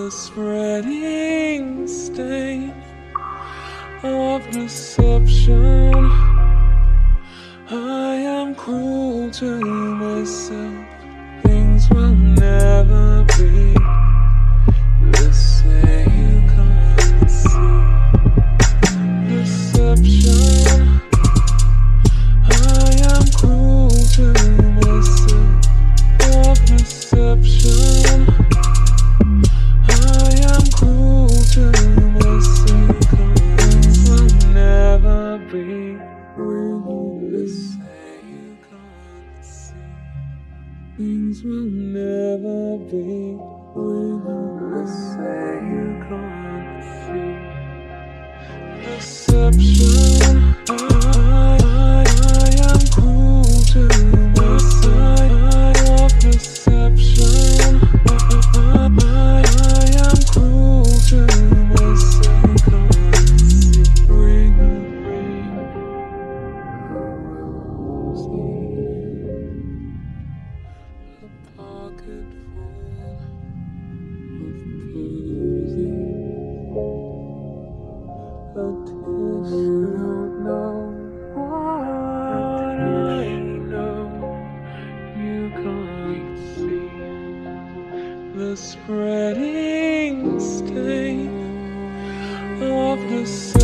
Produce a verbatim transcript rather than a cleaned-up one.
the spreading stain of deception. I am cruel to myself. Things will never be the same. You can't see deception. I am cruel to myself. Of deception. I am cruel to myself. Things will never be the same. You can't see. Things will never be the same. You can't see. Deception. I, I, I am cruel to myself. Of deception. I, I, I am cruel to myself. Can't see. Ring, ring, a pocket full of posing. A kiss. You don't know what I know. You can't see the spreading stain of the